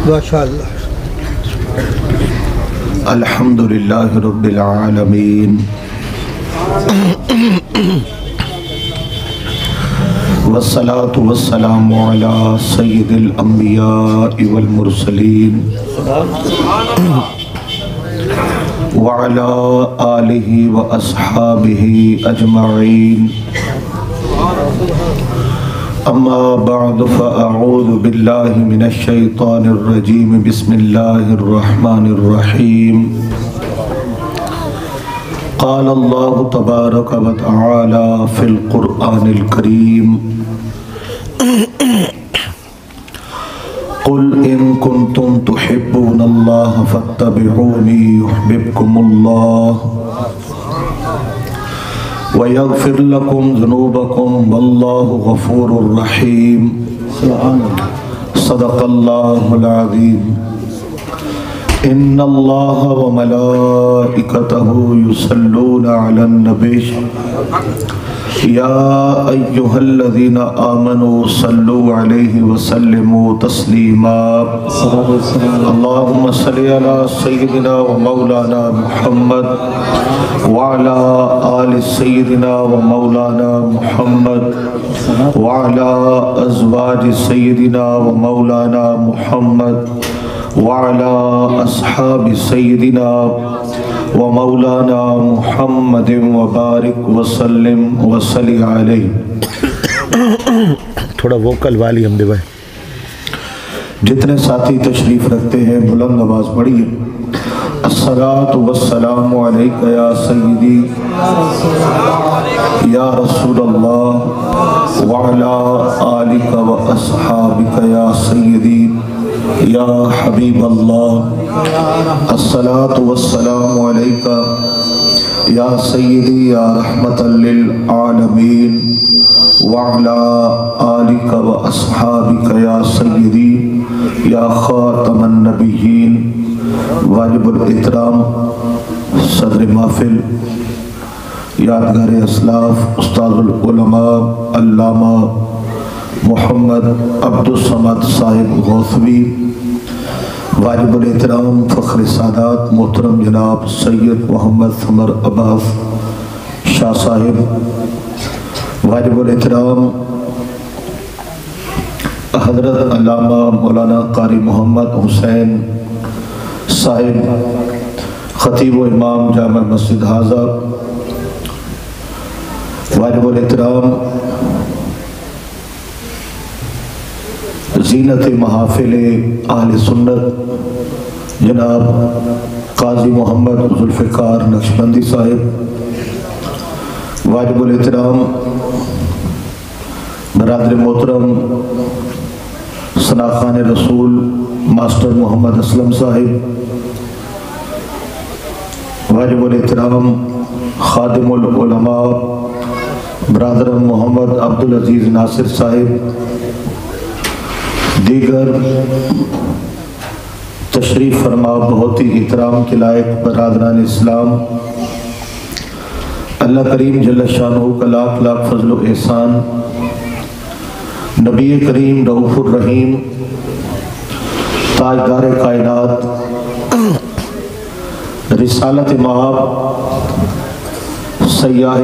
ماشاءاللہ۔ الحمدللہ رب العالمین والصلاة والسلام علی سید الانبیاء والمرسلین وعلی آلہ واصحابہ اجمعین، اما بعد فاعوذ باللہ من الشیطان الرجیم، بسم اللہ الرحمن الرحیم۔ قال اللہ تبارک و تعالی فی القرآن الکریم، قل ان کنتم تحبون اللہ فاتبعونی یحببکم اللہ وَيَغْفِرْ لَكُمْ ذُنُوبَكُمْ وَاللَّهُ غَفُورٌ رَحِيمٌ۔ صدق اللہ العظیم۔ ان اللہ وملائکتہ یصلون علی النبی یا ایہا الذین آمنوا صلوا علیہ وسلموا تسلیما۔ اللہم صلی علی سیدنا و مولانا محمد وعلی آل سیدنا و مولانا محمد وعلی ازواج سیدنا و مولانا محمد وعلی اصحاب سیدنا و مولانا محمد وبارک وسلم وصلی علیہ۔ تھوڑا ووکل والیوم دے بھائی۔ جتنے ساتھی تشریف رکھتے ہیں بلند آواز پڑھیے۔ الصلاۃ والسلام علیک یا سیدی یا رسول اللہ وعلی آلک و اصحابک یا سیدی یا حبیب اللہ۔ الصلاۃ والسلام علیک یا سیدی یا رحمت للعالمین وعلی آلک و اصحابک یا سیدی یا خاتم النبیین۔ واجب الاحترام صدر محفل، یادگار اسلاف، استاد العلماء علامہ محمد عبد الصمد صاحب غوثوی، واجب الاحترام فخر سادات محترم جناب سید محمد ثمر عباس شاہ صاحب، واجب الاحترام حضرت علامہ مولانا قاری محمد حسین صاحب خطیب و امام جامع مسجد حاضہ، واجب الاحترام زینت محافل اہل سنت جناب قاضی محمد ذوالفقار نقشبندی صاحب، واجب الاحترام برادر محترم ثناء خان رسول ماسٹر محمد اسلم صاحب، واجب الاحترام خادم العلماء برادر محمد عبدالعزیز ناصر صاحب، دیگر تشریف فرما بہت ہی احترام کے لائق برادران اسلام، اللہ کریم جل شانہ کا لاکھ لاکھ فضل و احسان، نبی کریم رؤوف الرحیم تاجدار کائنات، رسالت مآب، سیاح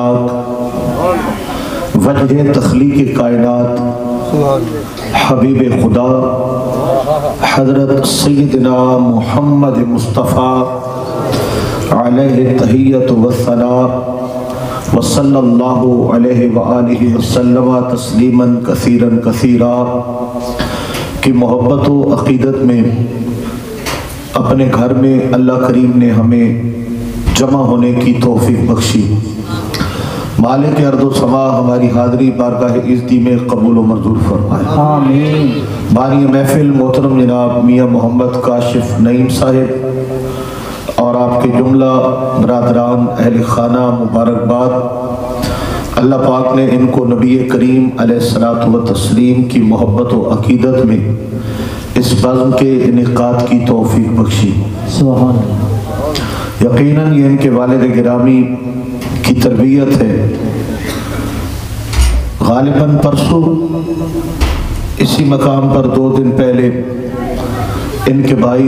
افلاک، وجہ تخلیق کائنات، حبیب خدا حضرت سیدنا محمد مصطفیٰ علیہ تحیت و ثناء وصلی اللہ علیہ وآلہ وسلم تسلیما کثیرا کثیرا کی محبت و عقیدت میں اپنے گھر میں اللہ کریم نے ہمیں جمع ہونے کی توفیق بخشی۔ مالک ارض و سما ہماری حاضری بارگاہ عزتی میں قبول و منظور فرمائے، آمین۔ بانی محفل محترم جناب میاں محمد کاشف نعیم صاحب اور آپ کے جملہ برادران اہل خانہ مبارکباد۔ اللہ پاک نے ان کو نبی کریم علیہ الصلوۃ والتسلیم کی محبت و عقیدت میں اس بزم کے انعقاد کی توفیق بخشی، سبحان اللہ۔ یقیناً یہ ان کے والد گرامی کی تربیت ہے۔ غالباً پرسوں اسی مقام پر 2 دن پہلے ان کے بھائی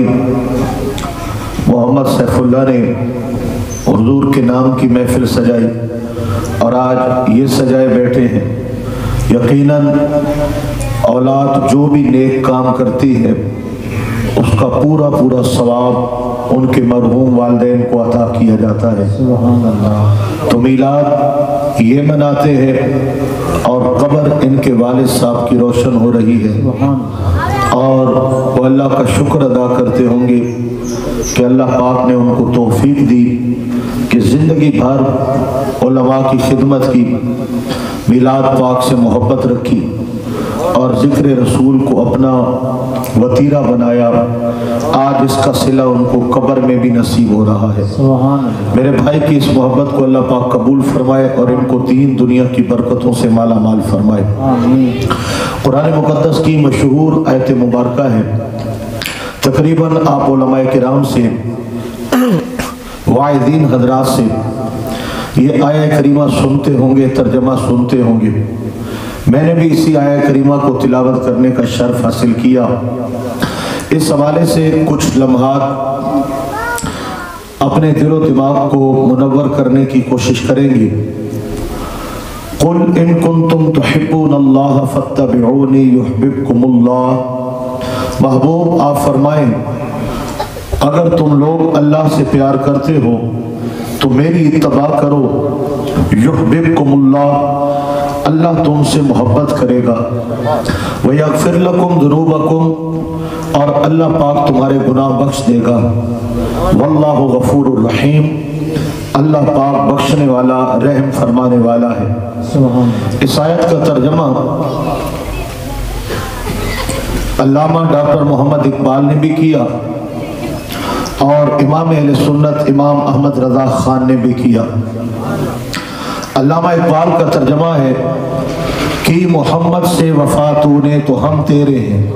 محمد سیف اللہ نے حضور کے نام کی محفل سجائی اور آج یہ سجائے بیٹھے ہیں۔ یقیناً اولاد جو بھی نیک کام کرتی ہے اس کا پورا پورا ثواب ان کے مرحوم والدین کو عطا کیا جاتا ہے۔ تو میلاد یہ مناتے ہیں اور قبر ان کے والد صاحب کی روشن ہو رہی ہے، اور وہ اللہ کا شکر ادا کرتے ہوں گے کہ اللہ پاک نے ان کو توفیق دی کہ زندگی بھر علماء کی خدمت کی، میلاد پاک سے محبت رکھی اور ذکر رسول کو اپنا وتیرہ بنایا۔ آج اس کا صلہ ان کو قبر میں بھی نصیب ہو رہا ہے۔ میرے بھائی کی اس محبت کو اللہ پاک قبول فرمائے اور ان کو دین دنیا کی برکتوں سے مالا مال فرمائے۔ قرآن مقدس کی مشہور آیت مبارکہ ہے، تقریباً آپ علماء کرام سے واعظین حضرات سے یہ آیہ کریمہ سنتے ہوں گے، ترجمہ سنتے ہوں گے۔ میں نے بھی اسی آیہ کریمہ کو تلاوت کرنے کا شرف حاصل کیا۔ اس حوالے سے کچھ لمحات اپنے دل و دماغ کو منور کرنے کی کوشش کریں گے۔ قُلْ إِن كُنْتُمْ تُحِبُّونَ اللَّهَ فَاتَّبِعُونِي يُحْبِبْكُمُ اللَّهُ۔ محبوب آپ فرمائیں اگر تم لوگ اللہ سے پیار کرتے ہو تو میری اتباع کرو، یحببکم اللہ، اللہ تم سے محبت کرے گا، ویغفر لکم ذنوبکم، اور اللہ پاک تمہارے گناہ بخش دے گا، واللہ غفور الرحیم، اللہ پاک بخشنے والا رحم فرمانے والا ہے۔ اس آیت کا ترجمہ علامہ ڈاکٹر محمد اقبال نے بھی کیا اور امام اہل سنت امام احمد رضا خان نے بھی کیا۔ علامہ اقبال کا ترجمہ ہے کہ محمد سے وفا تو نے تو ہم تیرے ہیں،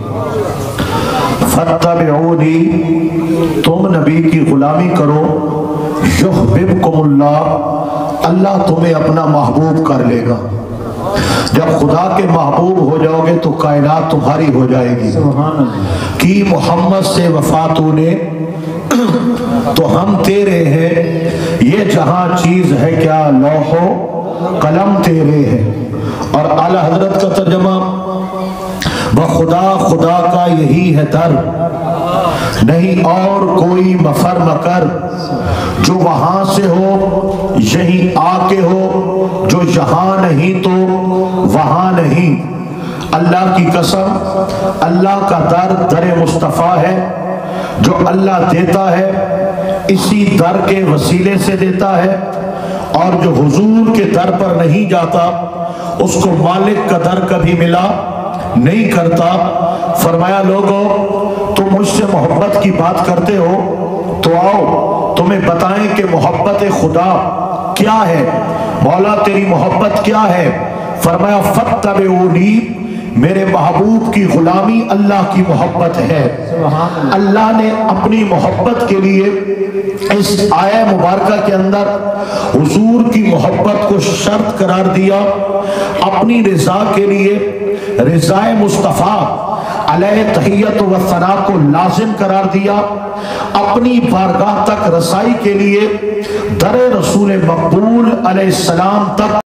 فاتبعونی، تم نبی کی غلامی کرو، یحببکم اللہ، اللہ تمہیں اپنا محبوب کر لے گا۔ جب خدا کے محبوب ہو جاؤ گے تو کائنات تمہاری ہو جائے گی۔ کہ محمد سے وفا تو نے تو ہم تیرے ہیں، یہ جہاں چیز ہے کیا لوح و قلم تیرے ہیں۔ اور اعلیٰ حضرت کا ترجمہ بخدا خدا کا یہی ہے در، نہیں اور کوئی مفر مکر، جو وہاں سے ہو یہیں آ کے ہو، جو یہاں نہیں تو وہاں نہیں۔ اللہ کی قسم اللہ کا در در مصطفیٰ ہے، جو اللہ دیتا ہے اسی در کے وسیلے سے دیتا ہے، اور جو حضور کے در پر نہیں جاتا اس کو مالک کا در کبھی ملا نہیں کرتا۔ فرمایا لوگو تم مجھ سے محبت کی بات کرتے ہو تو آؤ تمہیں بتائیں کہ محبت خدا کیا ہے، مولا تیری محبت کیا ہے۔ فرمایا فاتبعونی، میرے محبوب کی غلامی اللہ کی محبت ہے۔ اللہ نے اپنی محبت کے لیے اس آیہ مبارکہ کے اندر حضور کی محبت کو شرط قرار دیا، اپنی رضا کے لیے رضا مصطفیٰ علیہ تحیت و ثنا کو لازم قرار دیا، اپنی بارگاہ تک رسائی کے لیے در رسول مقبول علیہ السلام تک